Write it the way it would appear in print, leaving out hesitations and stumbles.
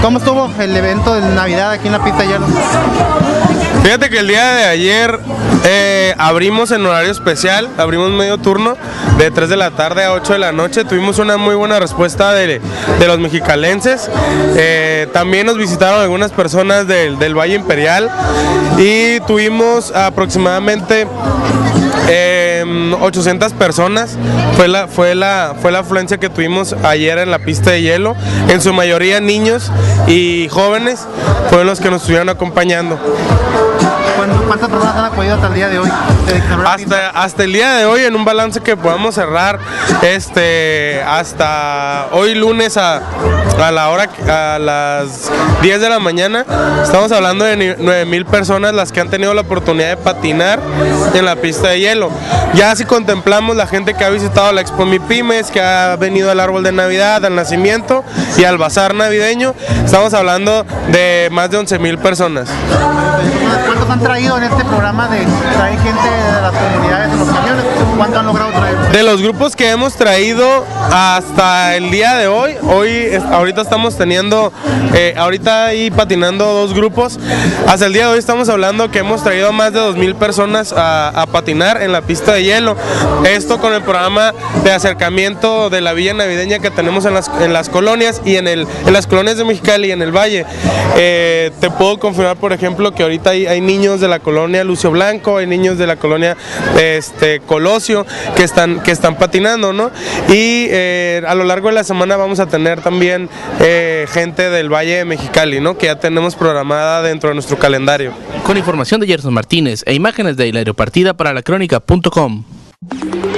¿Cómo estuvo el evento de Navidad aquí en la pista de hielo? Fíjate que el día de ayer abrimos en horario especial, abrimos medio turno de 3 de la tarde a 8 de la noche, tuvimos una muy buena respuesta de los mexicalenses, también nos visitaron algunas personas del Valle Imperial y tuvimos aproximadamente 800 personas, fue la afluencia que tuvimos ayer en la pista de hielo, en su mayoría niños y jóvenes fueron los que nos estuvieron acompañando. ¿Cuántas personas han acudido hasta el día de hoy? Hasta el día de hoy, en un balance que podamos cerrar, hasta hoy lunes a las 10 de la mañana, estamos hablando de 9,000 personas las que han tenido la oportunidad de patinar en la pista de hielo. Ya si contemplamos la gente que ha visitado la Expo MIPYMES, que ha venido al árbol de Navidad, al nacimiento y al bazar navideño, estamos hablando de más de 11,000 personas. ¿Cuántos han traído en este programa de traer gente de las comunidades en los camiones? ¿Cuánto han logrado traer? De los grupos que hemos traído hasta el día de hoy, ahorita estamos teniendo, ahorita ahí patinando 2 grupos, hasta el día de hoy estamos hablando que hemos traído más de 2,000 personas a patinar en la pista de hielo. Esto con el programa de acercamiento de la Villa Navideña que tenemos en las colonias y en las colonias de Mexicali y en el Valle. Te puedo confirmar, por ejemplo, que ahorita hay niños de la colonia Lucio Blanco, hay niños de la colonia Colosio que están patinando, ¿no? Y a lo largo de la semana vamos a tener también gente del Valle de Mexicali, ¿no? Que ya tenemos programada dentro de nuestro calendario. Con información de Gerson Martínez e imágenes de Hilario Partida para lacronica.com.